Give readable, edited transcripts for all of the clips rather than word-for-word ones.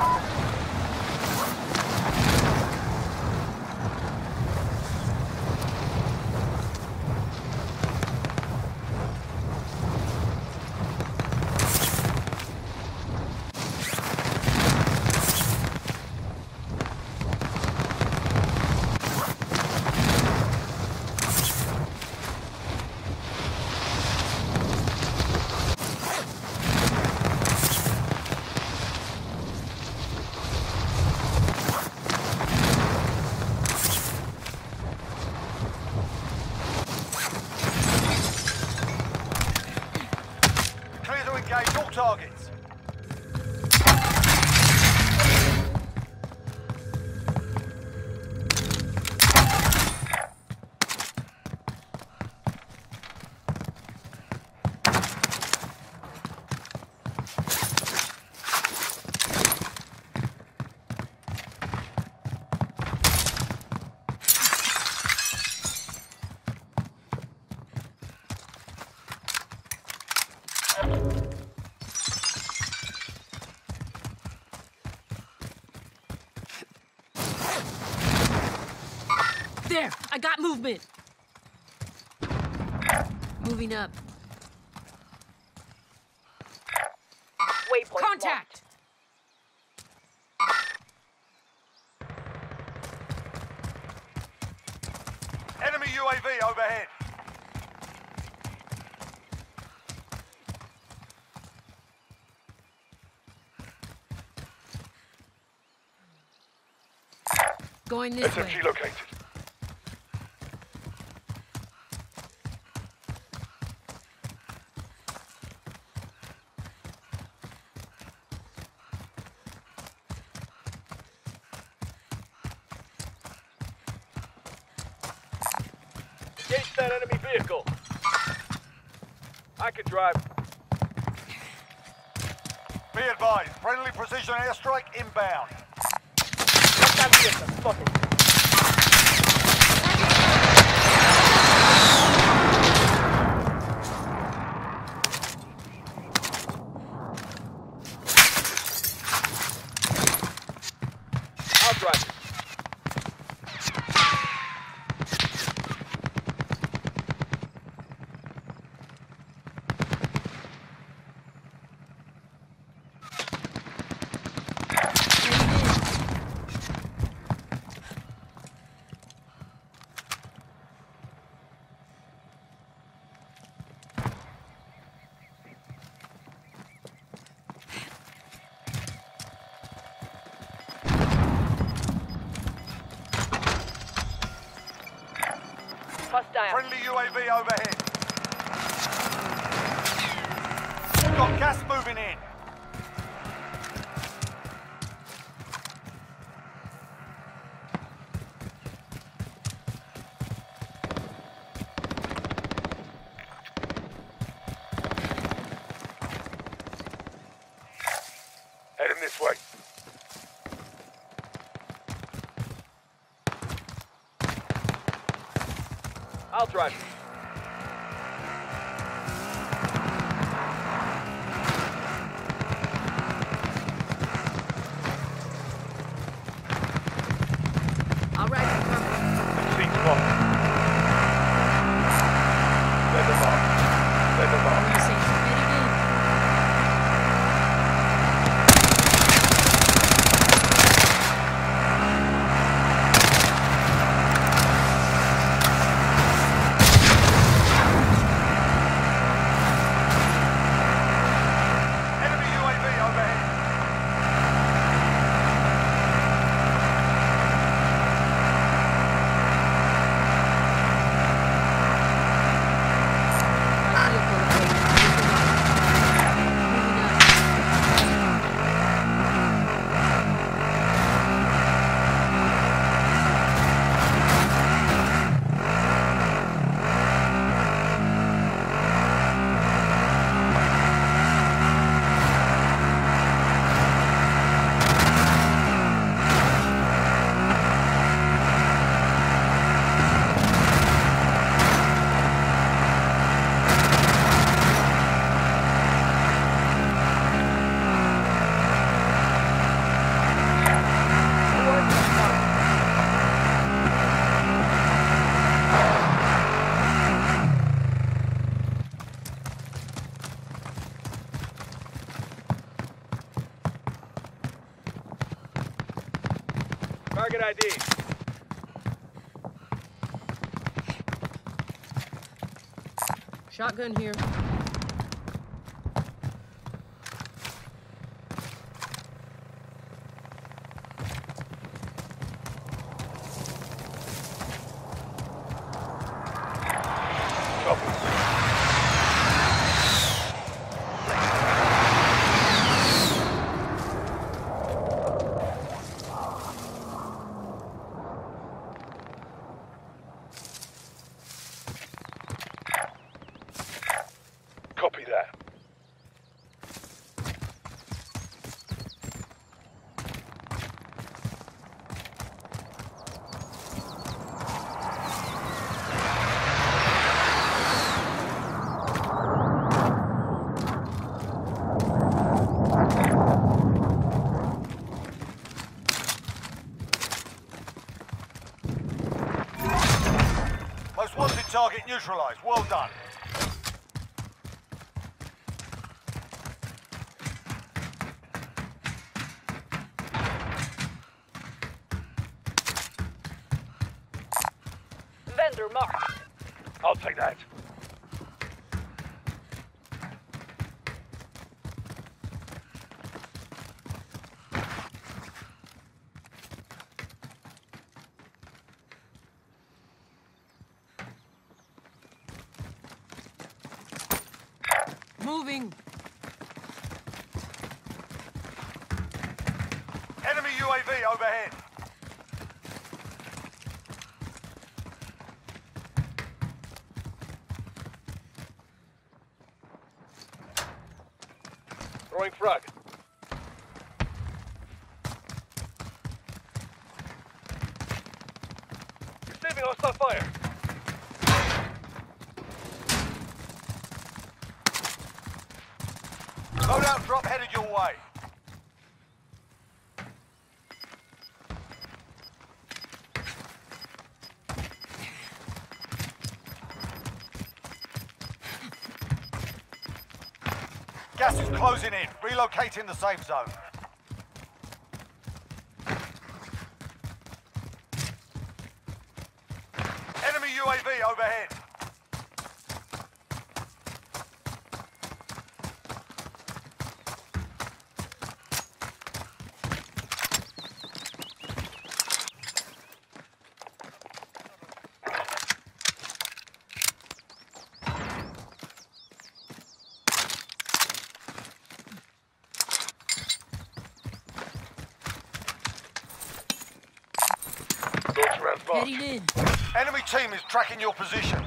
Engage all targets. There! I got movement! Moving up. Waypoint Contact! Enemy UAV overhead. Going this way. SMG located. Engage that enemy vehicle. I can drive. Be advised, friendly precision airstrike inbound. Fuck it. I'll drive it. Hostile. Friendly UAV overhead. Got gas moving in. Heading this way. I'll drive it. All right, I'm coming. Seat spot. Let them off. Let them off. You say submitting in. Target ID. Shotgun here. Copy that. Most wanted target neutralized. Well done. Vendor marked. I'll take that. Moving. Enemy UAV overhead. Throwing frag. Receiving hostile fire. Loadout drop headed your way. Gas is closing in. Relocating the safe zone. Enemy UAV overhead. Launch round marked. Heading in. Enemy team is tracking your position.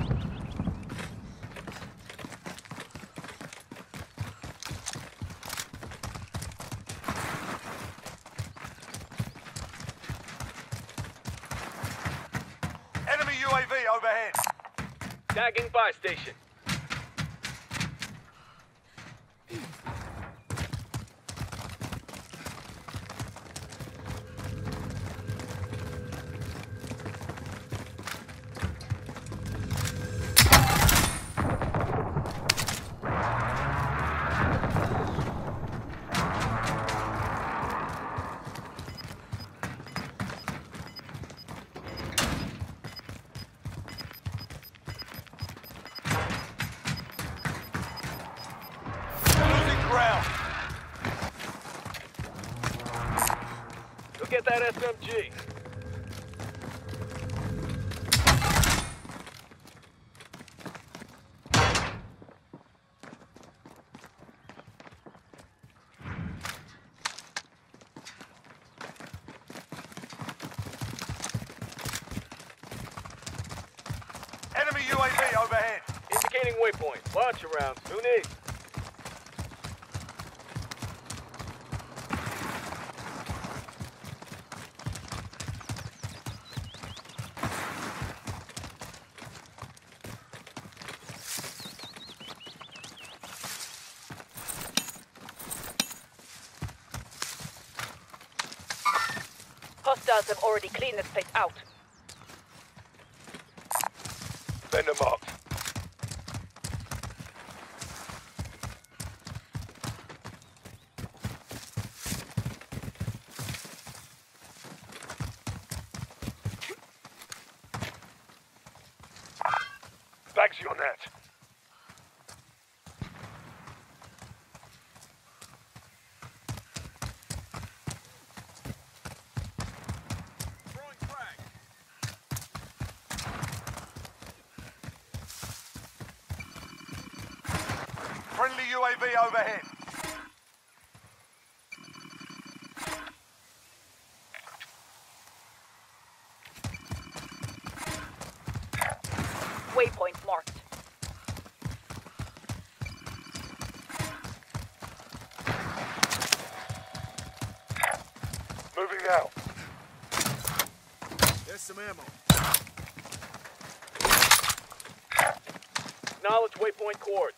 Enemy UAV overhead. Tagging buy station. Losing ground. Go get that SMG. Enemy UAV overhead. Indicating waypoint. Launch around. Who needs? Hostiles have already cleaned this place out. Vendor marked. see your net. Friendly UAV overhead. Waypoint marked. Moving out. There's some ammo. Knowledge waypoint coords.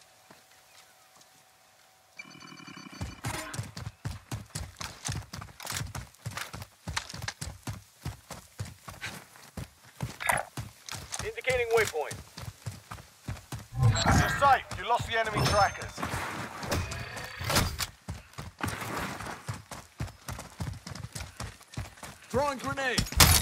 Indicating waypoint. You're safe. You lost the enemy trackers. Throwing grenade.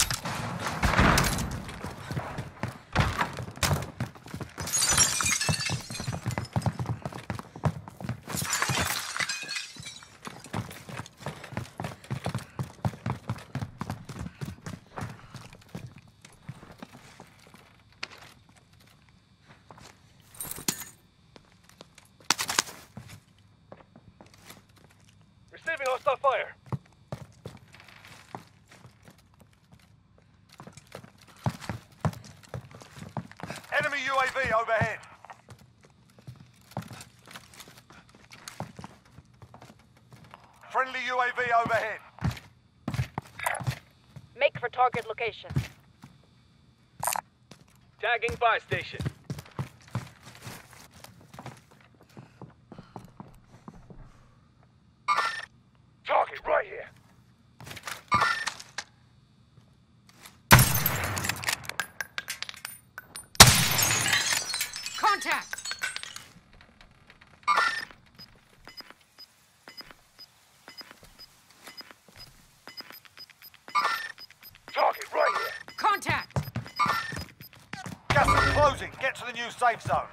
Receiving hostile fire. Enemy UAV overhead. Friendly UAV overhead. Make for target location. Tagging buy station. Target right here. Contact! Target right here. Contact! Gas is closing. Get to the new safe zone.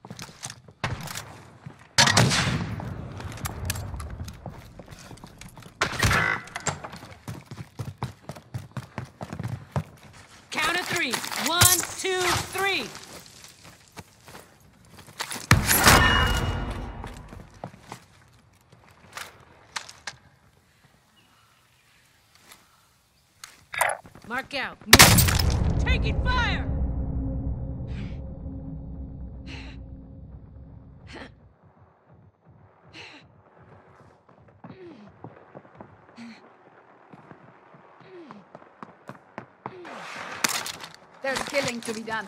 Count of 3. 1, 2, 3. Mark out. Move. Taking fire! There's killing to be done.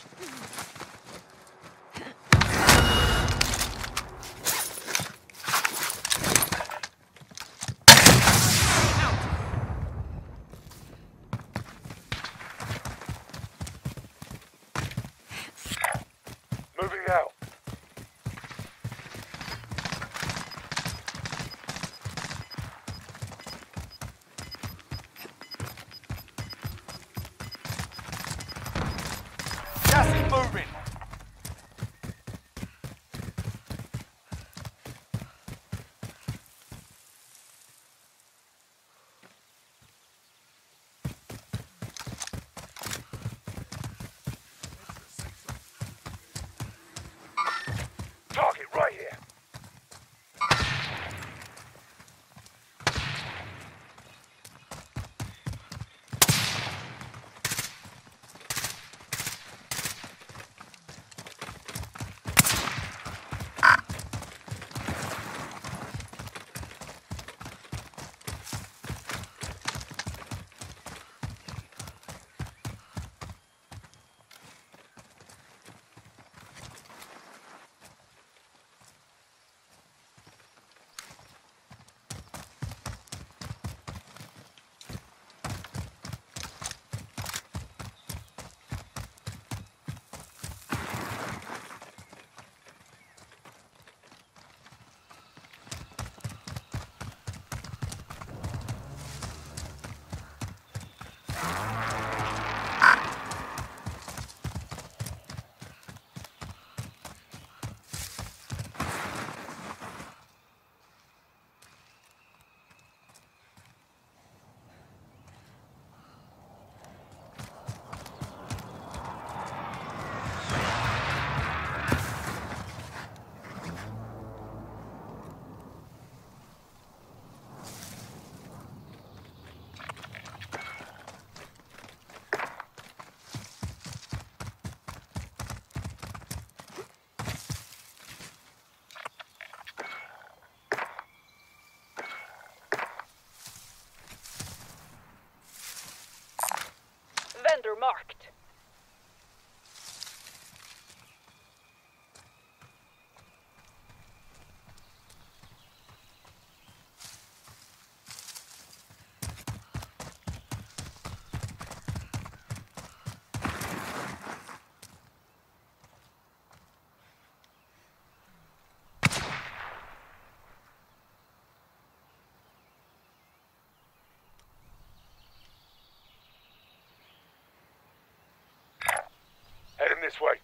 Moving out. squatter marked. Heading this way.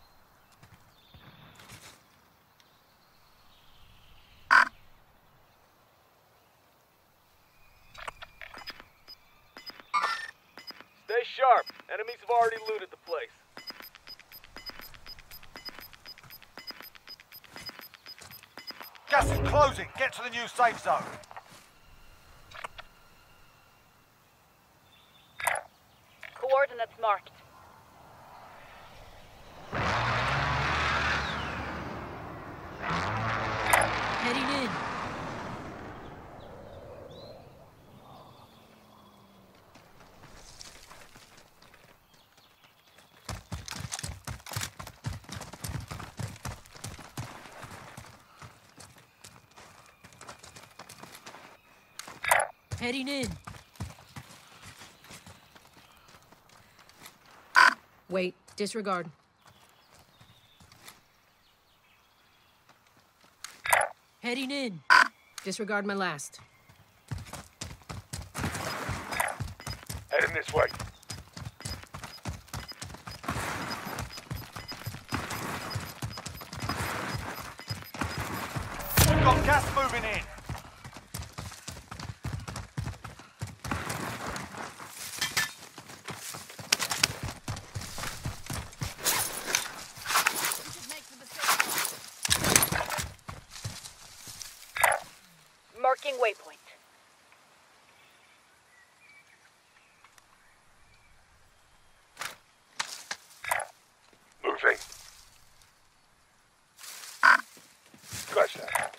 Stay sharp. Enemies have already looted the place. Gas is closing. Get to the new safe zone. Coordinates marked. Heading in. Heading in. Wait, disregard. Heading in. Disregard my last. Heading this way. We've got gas moving in. Marking waypoint. Moving. Scratch that.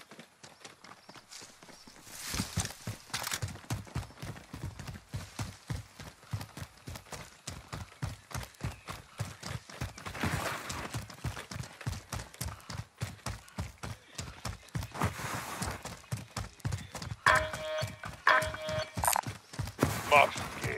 Mark some gear.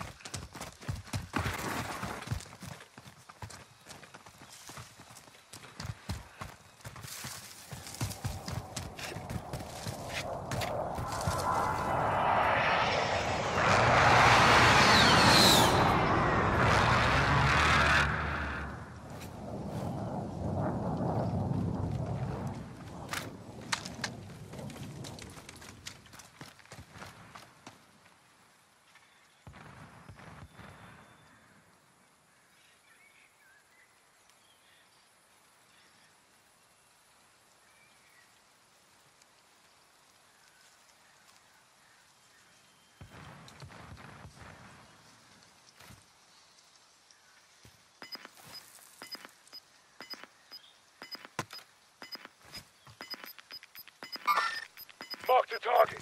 Mark the target.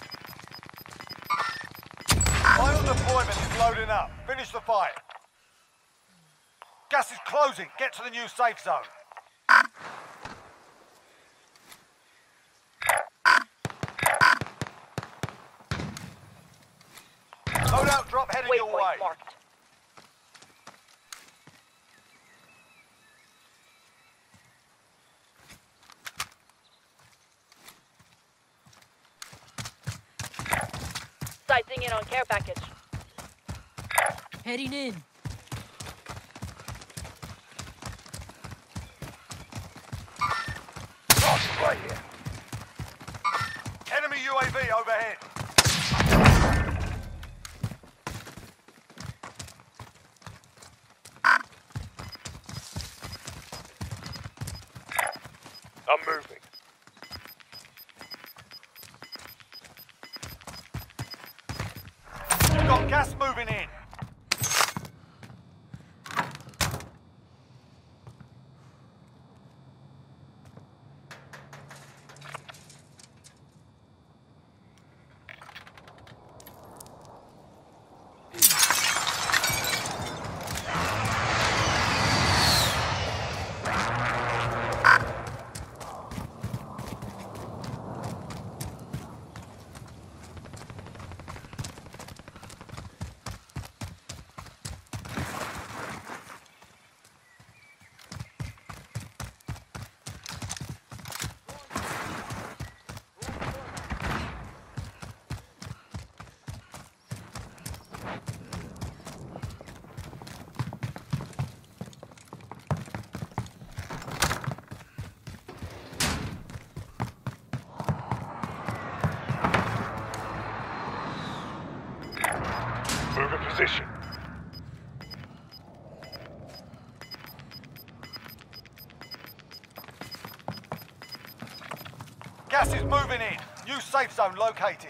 Final deployment is loading up. Finish the fight. Gas is closing. Get to the new safe zone. Loadout drop heading your way. Waypoint marked. Sighting in on care package. Heading in. Target right here. Enemy UAV overhead. I'm moving. We've got gas moving in. Move in position. Gas is moving in. New safe zone located.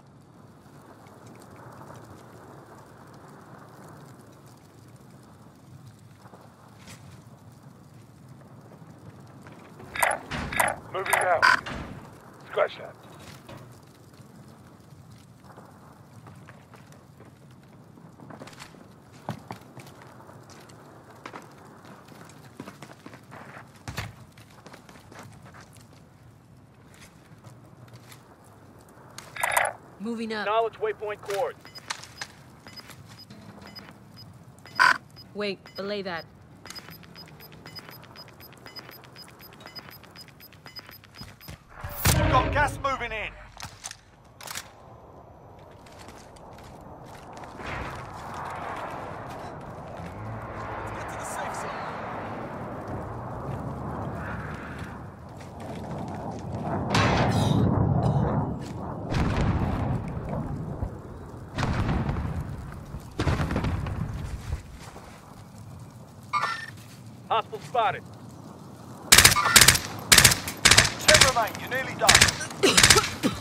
Moving now. Scratch that. Moving up. Knowledge waypoint cord. Wait, belay that. You've got gas moving in. Hostile spotted. 10 remain. You're nearly done.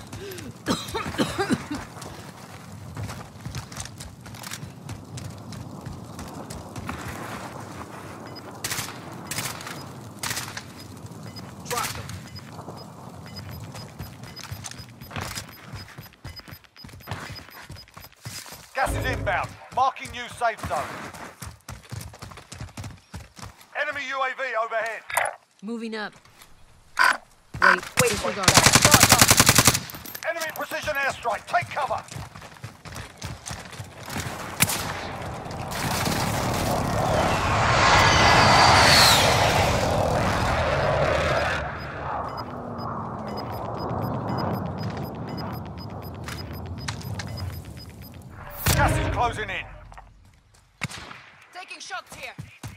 Drop them. Gas is inbound. Marking new safe zone. Enemy UAV overhead. Moving up. Wait, disregard. Enemy precision airstrike. Take cover. Gas is closing in. Taking shots here.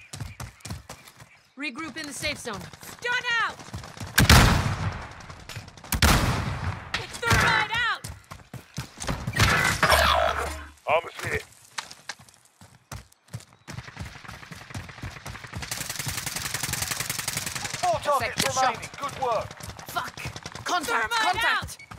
Regroup in the safe zone. Stun out! It's thermite out! Almost hit. Four targets Sector remaining. shot. Good work. Fuck! Contact! Thermite Contact!